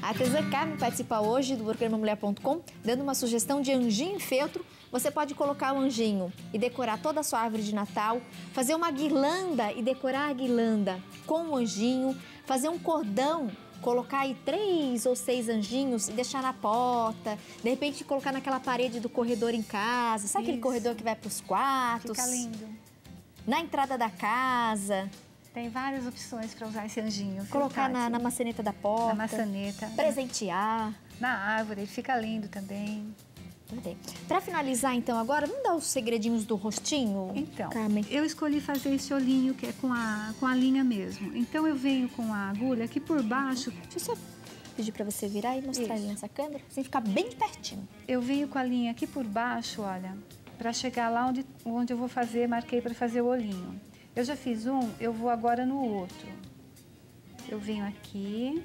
A artesã Carmen participa hoje do programamulher.com, dando uma sugestão de anjinho em feltro. Você pode colocar o anjinho e decorar toda a sua árvore de Natal, fazer uma guirlanda e decorar a guirlanda com o anjinho, fazer um cordão, colocar aí 3 ou 6 anjinhos e deixar na porta, de repente colocar naquela parede do corredor em casa, sabe aquele corredor que vai para os quartos? Fica lindo. Na entrada da casa. Tem várias opções para usar esse anjinho. Colocar na maçaneta da porta. Na maçaneta. Presentear. Na árvore, ele fica lindo também. Para finalizar, então, agora, vamos dar os segredinhos do rostinho, então, Carmen? Eu escolhi fazer esse olhinho que é com a linha mesmo. Então, eu venho com a agulha aqui por baixo. Deixa eu só pedir para você virar e mostrar ali nessa câmera, assim ficar bem de pertinho. Eu venho com a linha aqui por baixo, olha, para chegar lá onde eu vou fazer, marquei para fazer o olhinho. Eu já fiz um, eu vou agora no outro. Eu venho aqui.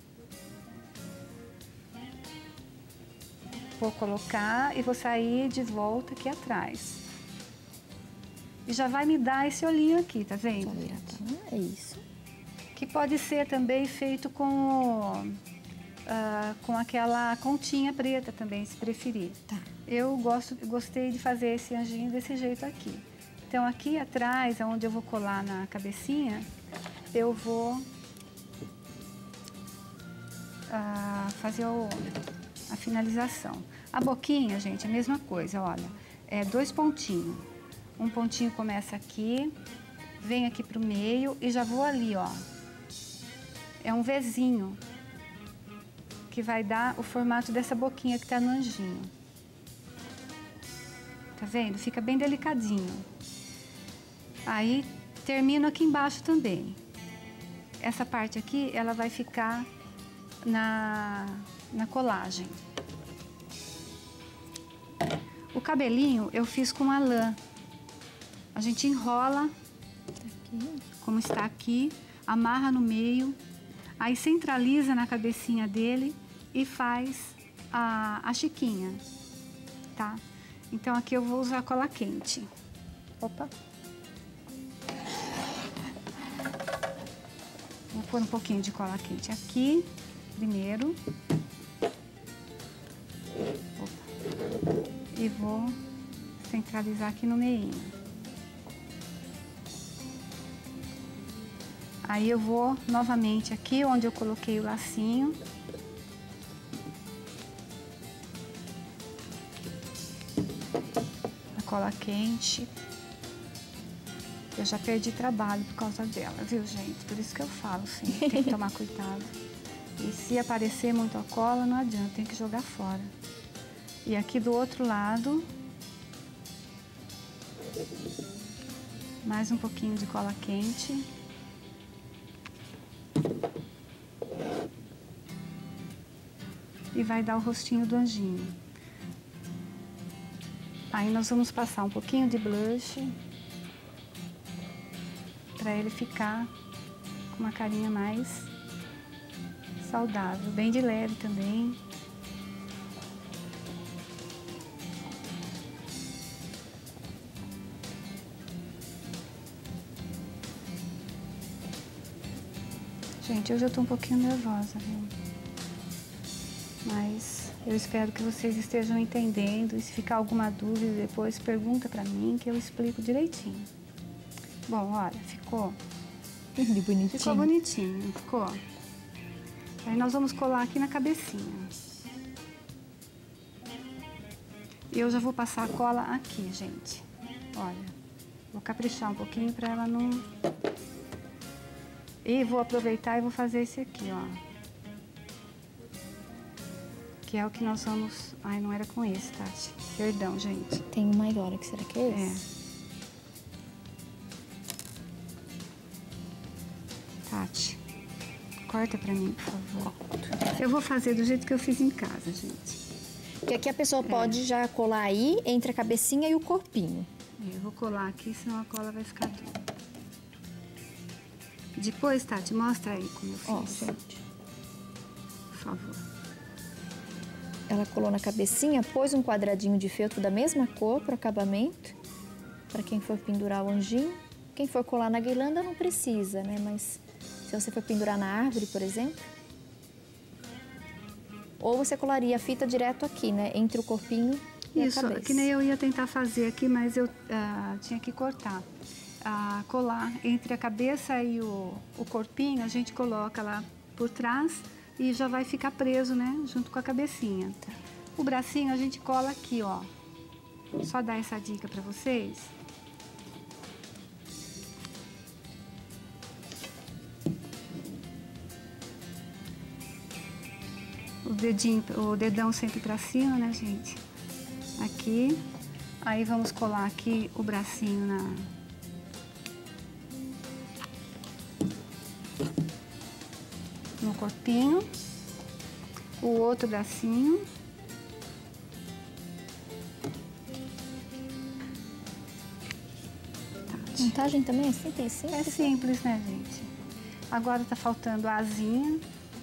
Vou colocar e vou sair de volta aqui atrás. E já vai me dar esse olhinho aqui, tá vendo? É isso. Que pode ser também feito com aquela continha preta também, se preferir. Tá. Eu gostei de fazer esse anjinho desse jeito aqui. Então, aqui atrás, onde eu vou colar na cabecinha, eu vou fazer a finalização. A boquinha, gente, é a mesma coisa, olha. É 2 pontinhos. Um pontinho começa aqui, vem aqui pro meio e já vou ali, ó. É um Vzinho que vai dar o formato dessa boquinha que tá no anjinho. Tá vendo? Fica bem delicadinho. Aí, termino aqui embaixo também. Essa parte aqui, ela vai ficar na colagem. O cabelinho eu fiz com a lã. A gente enrola, como está aqui, amarra no meio, aí centraliza na cabecinha dele e faz a chiquinha, tá? Então aqui eu vou usar cola quente. Opa! Vou pôr um pouquinho de cola quente aqui, primeiro. Opa. E vou centralizar aqui no meio. Aí eu vou novamente aqui onde eu coloquei o lacinho. A cola quente. Eu já perdi trabalho por causa dela, viu, gente? Por isso que eu falo, assim, tem que tomar cuidado. E se aparecer muito a cola, não adianta, tem que jogar fora. E aqui do outro lado, mais um pouquinho de cola quente. E vai dar o rostinho do anjinho. Aí nós vamos passar um pouquinho de blush para ele ficar com uma carinha mais saudável, bem de leve também. Gente, hoje eu tô um pouquinho nervosa, viu? Mas eu espero que vocês estejam entendendo. E se ficar alguma dúvida depois, pergunta pra mim que eu explico direitinho. Bom, olha, ficou bonitinho. Ficou bonitinho, ficou. Aí nós vamos colar aqui na cabecinha. E eu já vou passar a cola aqui, gente. Olha, vou caprichar um pouquinho pra ela não... E vou aproveitar e vou fazer esse aqui, ó. Que é o que nós vamos... Ai, não era com esse, Tati. Perdão, gente. Tem um maior aqui, será que é esse? Tati, corta pra mim, por favor. Eu vou fazer do jeito que eu fiz em casa, gente. Porque aqui a pessoa pode já colar aí, entre a cabecinha e o corpinho. Eu vou colar aqui, senão a cola vai ficar dura. Depois, Tati, mostra aí como eu fiz. Ó, gente. Por favor. Ela colou na cabecinha, pôs um quadradinho de feltro da mesma cor para o acabamento. Para quem for pendurar o anjinho. Quem for colar na guirlanda não precisa, né? Mas se você for pendurar na árvore, por exemplo. ou você colaria a fita direto aqui, né? Entre o corpinho e a Isso, cabeça. que nem eu ia tentar fazer aqui, mas eu tinha que cortar. Colar entre a cabeça e o corpinho, a gente coloca lá por trás e já vai ficar preso, né? Junto com a cabecinha. Tá. O bracinho a gente cola aqui, ó. Só dar essa dica pra vocês. O dedão sempre pra cima, né, gente? Aqui. Aí vamos colar aqui o bracinho no corpinho. O outro bracinho. A montagem também é simples, É simples, né, gente? Agora tá faltando a asinha.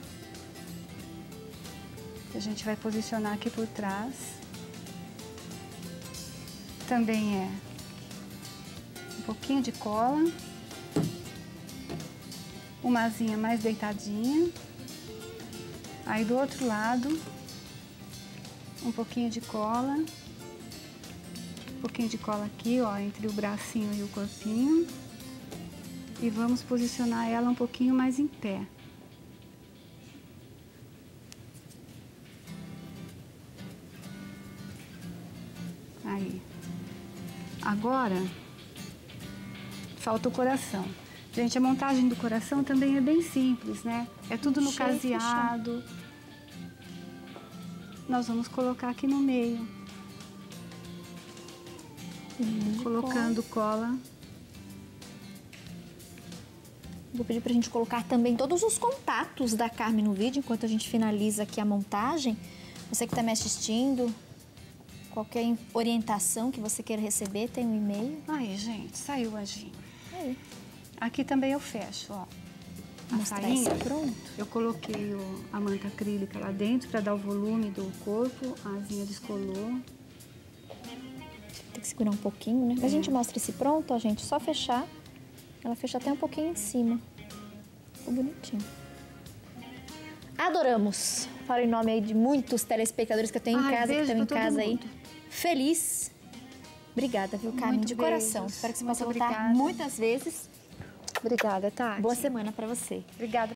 A gente vai posicionar aqui por trás. Também é um pouquinho de cola. Uma asinha mais deitadinha. Aí do outro lado, um pouquinho de cola. Um pouquinho de cola aqui, ó, entre o bracinho e o corpinho. E vamos posicionar ela um pouquinho mais em pé. Aí. Agora, falta o coração. Gente, a montagem do coração também é bem simples, né? É tudo no caseado. Nós vamos colocar aqui no meio. Colocando cola. Vou pedir pra gente colocar também todos os contatos da Carmen no vídeo, enquanto a gente finaliza aqui a montagem. Você que tá me assistindo, qualquer orientação que você queira receber, tem um e-mail. Aí, gente, saiu o anjinho. Aí. Aqui também eu fecho, ó. A Mostrar sainha, esse pronto. eu coloquei a manta acrílica lá dentro para dar o volume do corpo. A asinha descolou. Tem que segurar um pouquinho, né? Mas a gente mostra esse pronto, ó, gente. Só fechar. Ela fecha até um pouquinho em cima. Ficou bonitinho. Adoramos! Falo em nome aí de muitos telespectadores que eu tenho em casa, que estão em casa aí. Feliz. Obrigada, viu, Carmen? Muito de coração. beijos. Espero que você Muito possa voltar obrigada. muitas vezes. Obrigada, Tati. Boa semana pra você. Obrigada.